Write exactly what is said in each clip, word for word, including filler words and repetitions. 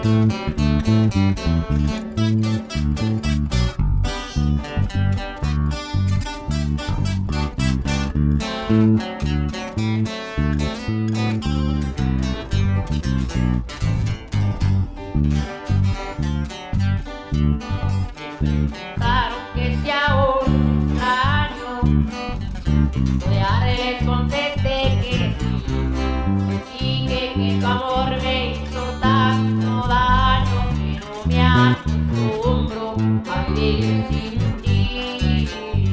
Claro que si aún extraño, ya les contesté que sí, y que, que tu amor me hizo tanto daño que no me acostumbro a vivir sin ti.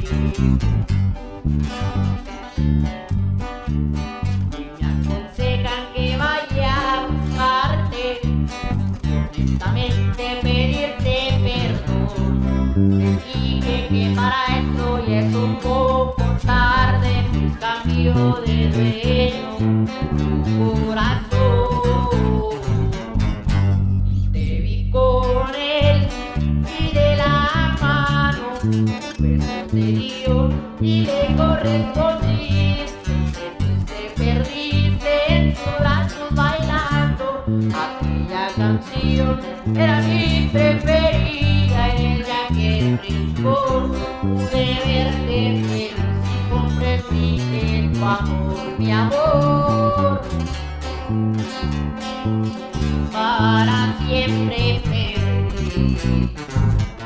Y me aconsejan que vaya a buscarte, honestamente pedirte perdón, y que, que para eso ya es un poco tarde, pues cambio de dueño tu corazón. Te vi con él y de la mano, pues no te dio y le correspondiste, te perdiste en sus brazos bailando. Aquella canción era mi preferida, en ella que rincón pude verte feliz y comprendí que tu amor, mi amor, para siempre perdí.